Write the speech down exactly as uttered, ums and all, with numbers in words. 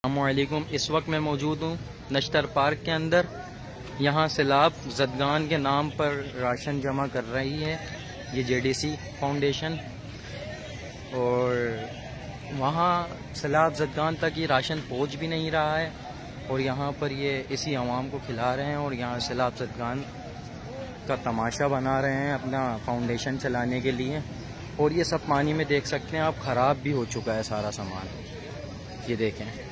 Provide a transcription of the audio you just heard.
अस्सलामुअलैकुम। इस वक्त मैं मौजूद हूँ नश्तर पार्क के अंदर। यहाँ सैलाब ज़दगान के नाम पर राशन जमा कर रही है ये जेडीसी फाउंडेशन, और वहाँ सैलाब ज़दगान तक ये राशन पहुँच भी नहीं रहा है, और यहाँ पर ये इसी आवाम को खिला रहे हैं और यहाँ सैलाब ज़दगान का तमाशा बना रहे हैं अपना फाउंडेशन चलाने के लिए। और ये सब पानी में देख सकते हैं आप, ख़राब भी हो चुका है सारा सामान, ये देखें।